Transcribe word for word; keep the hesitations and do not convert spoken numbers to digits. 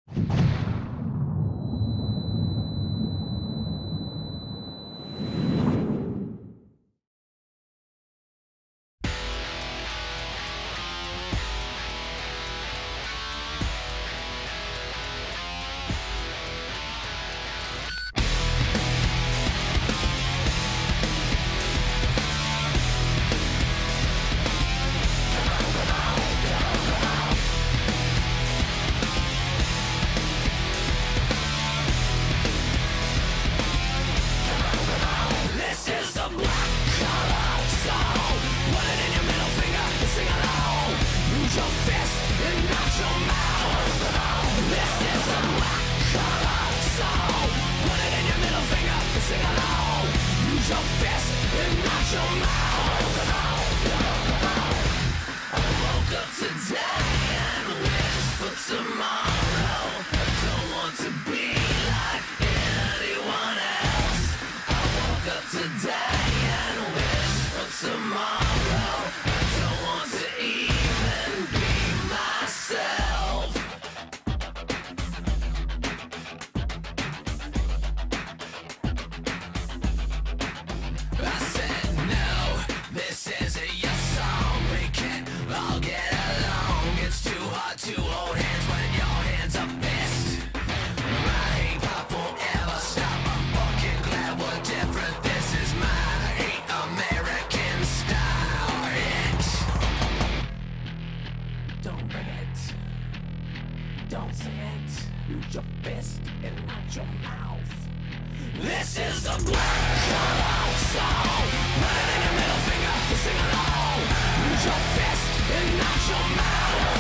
Don't say it. Use your fist and not your mouth. This is the black collar song. Put it in your middle finger, sing along. Use your fist and not your mouth.